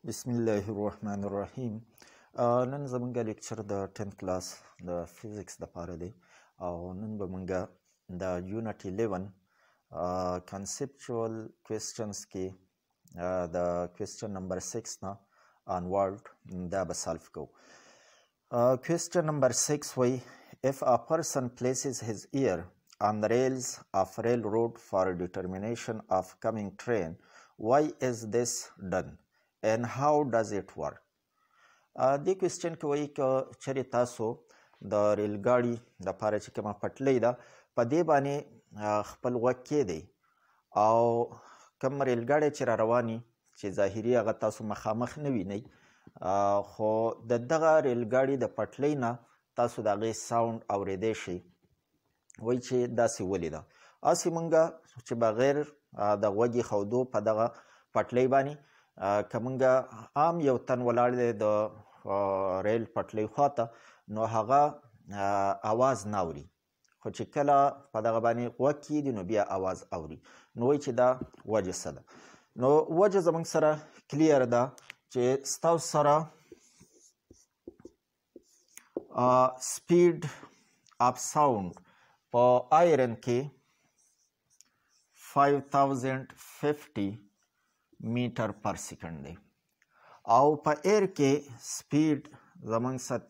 بسم الله الرحمن الرحیم. نن زمونږ لیکچر د 10th کلاس د فزیکس دپاره دی او نن به مونږ د یونټ 11 conceptual questions کې د question number 6 نه onward دا به solve کوو. Question number 6 وایي if a person places his ear on the rails of railroad for determination of coming train, why is this done and how does it work? دې کوېسچن کې وایي که چېرې تاسو د ریلګاډي دپاره چې کومه پټلۍ ده په دې باندې خپل غوږ کیږدئ او کوم ریلګاډی چې را رواني چې ظاهري هغه تاسو مخامخ نه وینئ خو د دغه ریلګاډي د پټلۍ نه تاسو د هغې ساوند اورېدی شئ. وایي چې داسې ولې ده هسې مونږ چې بغیر د غوږ ایښودو په دغه پټلۍ باندې که مونږ عام یو تن ولاړ دی د ریل پټلۍ خواته نو هغه اواز نه اوري، خو چې کله په دغه باندې غوږ کیږدي نو بیا اواز اوري. نو وایي چې دا وجه څه ده؟ نو وجه زموږ سره کلیر ده چې ستاسو سره سپیډ اف ساوند په آیرن کې 5050 میټر پر سیکنډ دی او په ایر کې سپیډ زموږ سره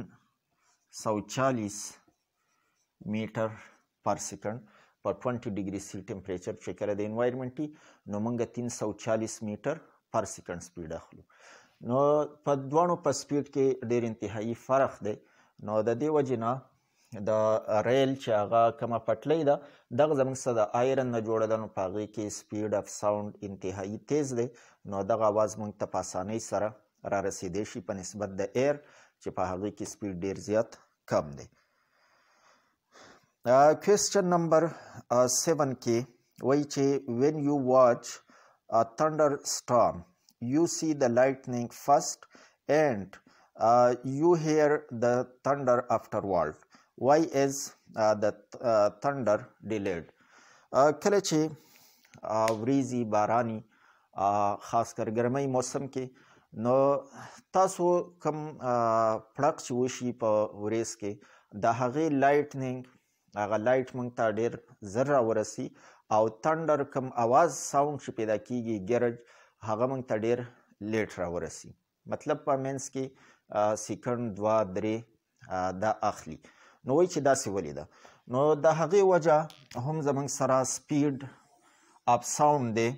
340 میټر پر سیکنډ په 20 ډیګري سی ټمپریچر چې کله د انوایرمنټ نو موږ 340 میټر پر سیکنډ سپیډ اخلو. نو په دواړو په سپیډ کې ډېر انتهایی فرق دی. نو د دې وجې نه د ریل چې هغه کومه پټلۍ ده دغه زموږ سره د آیرن نه جوړه ده نو په هغې کې سپیډ اف ساوند انتهایی تیز دی. نو دغه اواز موږ ته په اسانۍ سره را رسېدی شي په نسبت د ایر چې په هغې کې سپیډ ډېر زیات کم دی. کوېسچن نمبر 7 کې وایي چې when you watch a thunderstorm you see the lightning first and you hear the thunder afterward. Why is the thunder delayed? کله چې وریځي باراني خاص کر ګرمۍ موسم کې نو تاسو کوم پړق چې وشي په وریځ کې د هغې لایټنینګ هغه لایټ موږ ته ډېر زر راورسي او تندر کوم اواز ساوند چې پیدا کیږي ګرج هغه موږ ته ډېر لیټ راورسي. مطلب په منځ کې سیکنډ 2-3 دا اخلي. نو وایي چې داسې ولې ده؟ نو د هغې وجه هم زموږ سره سپیډ اپ ساوند دی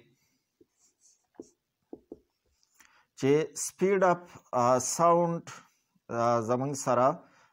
چې سپیډ اپ ساوند زموږ سره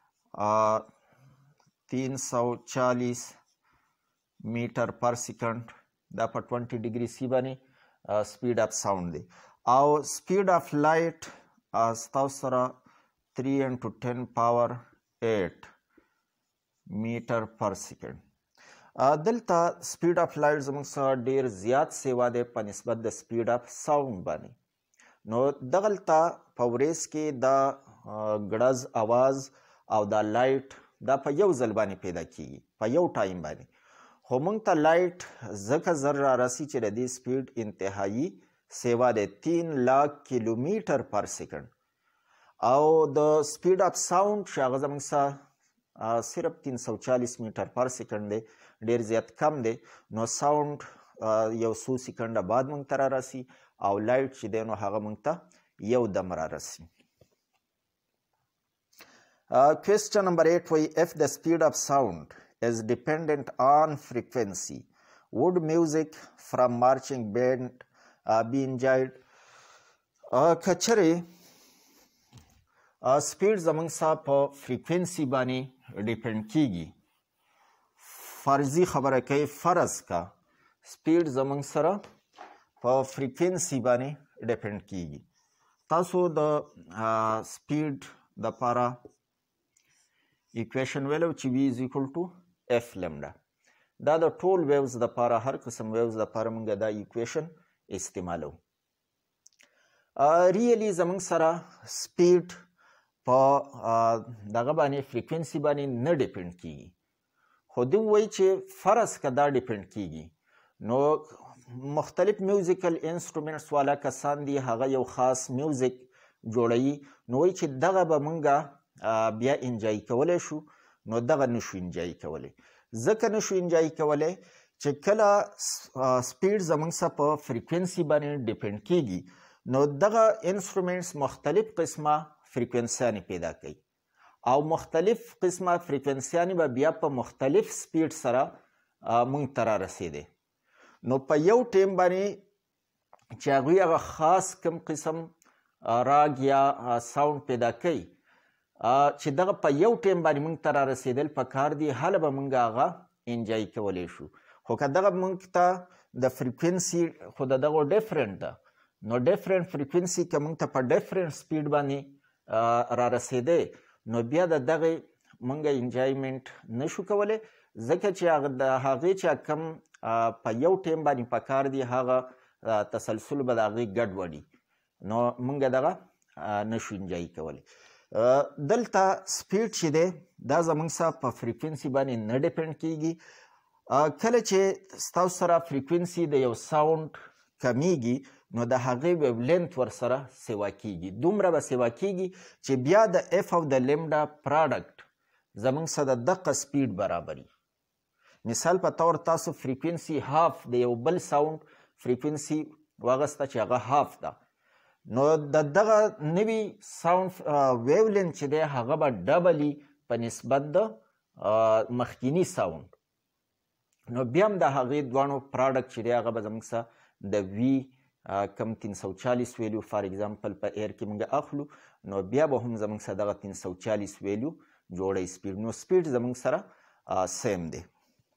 340 میټر پر سیکنډ دا په 20 ډیګري سی باندې سپیډ اپ ساوند دی او سپیډ اف لایټ ستاسو سره 3 into 10 power 8 میټر پر سیکنډ. دلته سپیډ اف لایټ زموږ سره ډېر زیات سیوا دی په نسبت د سپیډ اف ساوند باندې. نو دغلته په وریځ کې دا ګړز اواز او دا لایټ دا په یو ځل باندې پیدا کیږي په یو ټایم باندې، خو موږ ته لایټ ځکه زر را رسي چې د دې سپیډ انتهایی سیوا دی 3 लाख کیلومیټر پر سیکنډ او د سپیډ اف ساوند چې هغه زموږ سره صرف 340 میټر پر سیکنډ دی ډېر زیات کم دی. نو ساوند یو څو سیکنډه بعد موږ ته را رسي او لایټ چې دی نو هغه موږ ته یو دم را رسي. Question number 8 وایي if the speed of sound is dependent on frequency would music from marching band be enjoyed? که چېرې سپیډ زموږ سره په فریکوینسي باندې ډیپینډ کیږي، فرضي خبره کوي فرض کا سپیډ زموږ سره په فریکوینسي باندې ډیپینډ کیږي. تاسو د سپیډ دپاره ایکویشن ویلو چې وی از ایکول ټو اف لمډا. دا د ټول ویوز دپاره هر قسم ویوز دپاره موږ دا ایکویشن استعمالو. ریلی زموږ سره سپیډ په دغه باندې فریکوینسي باندې نه ډیپینډ کیږي، خو دوی وایي چې فرض که دا ډیپینډ کیږي نو مختلف میوزیکل انسټرومنټس والا کسان دي هغه یو خاص میوزیک جوړوي نو وایي چې دغه به موږ بیا انجای کولی شو نو دغه نشو انجای کولی ځکه نشو انجای کولی چې کله سپیډ زموږ څخه په فریکوینسي باندې ډیپینډ کیږي نو دغه انسټرومنټس مختلف قسمه فریکوینسیانې پیدا کوي او مختلف قسمه فریکوینسیانې به بیا په مختلف سپیډ سره مونږ ته را رسېدی نو په یو ټیم باندې چې هغوی هغه خاص کم قسم راګ یا ساوند پیدا کوي چې دغه په یو ټیم باندې مونږ ته را رسېدل پکار دي هله به مونږ هغه انجای کولی شو خو که دغه مونږ ته د فریکوینسي خو د دغو ډیفرنټ ده نو ډیفرنټ فریکوینسي که مونږ ته په ډیفرنټ سپیډ باندې را رسېدی نو بیا د دغې مونږ انجایمنټ نشو کولی ځکه چې د هغې چې کم په یو ټیم باندې پکار دي هغه تسلسل به د هغې ګډوډي نو موږ دغه نشو انجای کولی دلته سپیډ چې دی دا زموږ سره په فریکوینسي باندې نه ډیپینډ کیږي کله چې ستاسو سره فریکوینسي د یو ساوند کمیږي نو د هغې ویولینت ورسره سیوا کیږي دومره به سیوا کیږي چې بیا د اف او د لیمډا پراډکټ زموږ سره د دقه سپیډ برابري مثال په طور تاسو فریکوینسي هاف د یو بل ساوند فریکوینسي واغسته چې هغه هاف ده نو د دغه نوي ساوند ویولینت چې دی هغه به ډبلي په نسبت د مخکیني ساوند نو بیا هم د هغې دواړو پراډکټ چې دی هغه به زموږ سره د وي کم 340 ویلیو فار اگزامپل په ایر کې موږ اخلو نو بیا به هم زموږ سره دغه 340 ویلیو جوړی سپیډ نو سپیډ زموږ سره سیم دی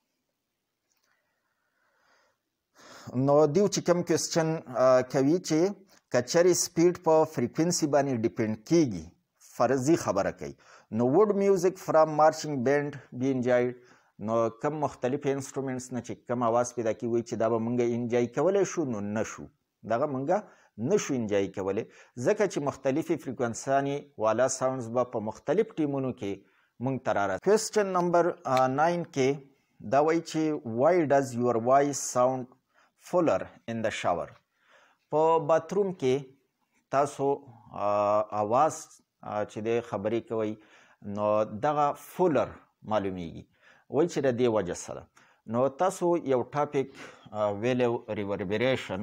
نو دیو چې کوم کوېسچن کوي چې که چېرې سپیډ په فریکوینسي باندې ډیپینډ کیږي فرضي خبره کوي نو وډ میوزیک فرام مارچینګ بینډ بی انجایډ نو کم مختلف انسټرومنټس نه چې کم اواز پیدا کوي وایي چې دا به موږ انجای کولی شو نو نشو دغه موږ نشو انجای کولی ځکه چې مختلفې فریکوینسیانې والا ساوندز به په مختلف ټیمونو کې موږ ته رارسي کوېسچن نمبر 9 کې دا وایي چې why does your voice sound fuller in the shower په باتروم کې تاسو اواز چې دی خبرې کوئ نو دغه فولر معلومیږي وایي چې د دې وجه سره نو تاسو یو ټاپک ویلو ریوربریشن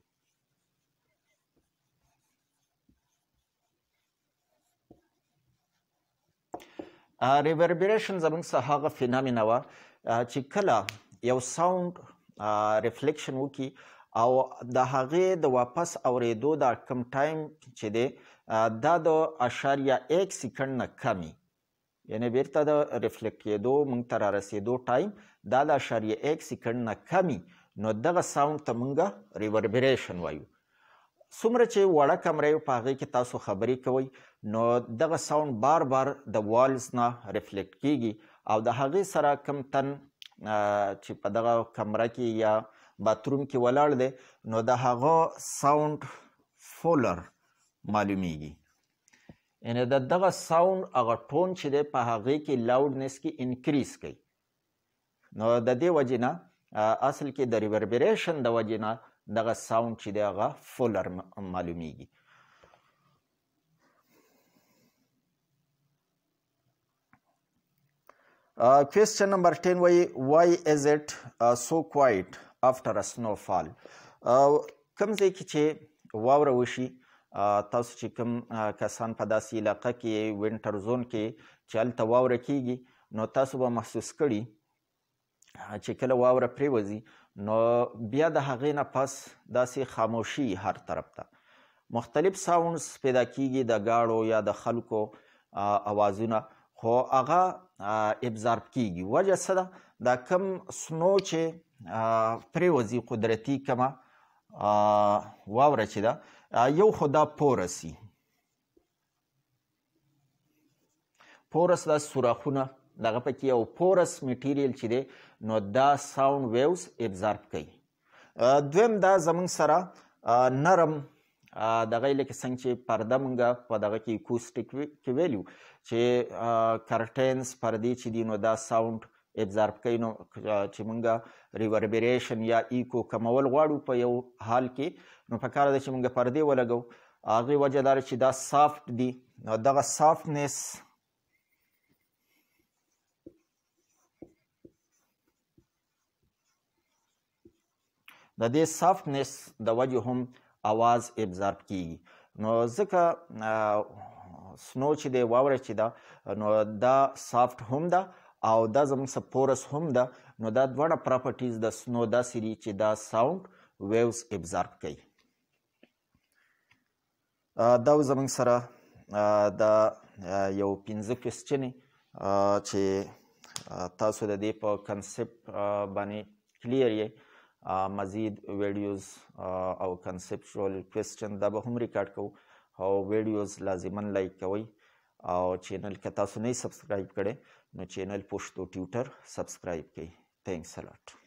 ریوربریشن زموږ څخه هغه فینامنا وه چې کله یو ساوند ریفلیکشن وکړي او د هغې د واپس اورېدو دا کم ټایم چې دی دا د اشاریه 1 سیکنډ نه کمي یعنې بیرته د ریفلیکټ کېدو موږ ته را رسېدو ټایم دا د اشاریه 1 سیکنډ نه کمي نو دغه ساوند ته موږ ریوربریشن وایو څومره چې وړه کمره په هغې کې تاسو خبرې کوئ نو دغه ساوند بار بار د والز نه ریفلیکټ کیږي او د هغې سره کم تن چې په دغه کمره کې یا باتروم کې ولاړ دی نو د هغه ساوند فولر معلومیږي یعنې د دغه ساوند هغه ټون چې دی په هغې کې لاوډنس کې انکریز کوي نو د دې وجې نه اصل کې د ریوربریشن د وجې نه دغه ساوند چې دی هغه فولر معلومیږي Question number 10 why is it so quiet after a snowfall کوم ځای کې چې واوره وشي تاسو چې کوم کسان په داسې علاقه کې وینټر زون کې چې هلته واوره کیږي نو تاسو به محسوس کړي چې کله واوره پرېوځي نو بیا د هغې نه پس داسې خاموشي هر طرف ته مختلف ساوندز پیدا کیږي د ګاړو یا د خلکو اوازونه خو هغه ابزارب کیږي وجه څه ده دا کم سنو چې پرېوځي قدرتي کمه واوره چې ده یو خو دا پورس وي پورس دا سوراخونه دغه پکې یو پورس میټیریل چې دی نو دا ساوند ویوز ابزارب کوي دویم دا زموږ سره نرم دغه لکه څنګه چې پرده مونږ په دغه کې اکوسټیک کې ویلو چې کرټینز پردې چې دي نو دا ساوند ابزارب کوي. نو چې موږ ریوربریشن یا ایکو کمول غواړو په یو حال کې نو پکار ده چې موږ پردې ولګو. هغې وجه دا چې دا سافت دي. نو دغه سافټنس د دې سافټنس د وجې هم اواز ابزارب کیږي. نو ځکه سنو چې دی واوره چې ده نو دا سافت هم ده او دا زموږ څه پورس هم ده. نو دا دواړه پراپرټیز د سنو داسې دي چې دا ساوند ویوز ابزارب کوي. دا زموږ سره د یو 15 کوېسچنې چې تاسو د دې په کنسپټ باندې کلیر یې. مزید ویډیوز او کنسپچوال کوېسچن دا به هم ریکارډ کوو او ویډیوز لازما لایک کوئ او چینل که تاسو نه یې سبسکرایب کړی نو چینل پشتو ټیوټر سبسکرایب کړئ. تھینکس الاٹ.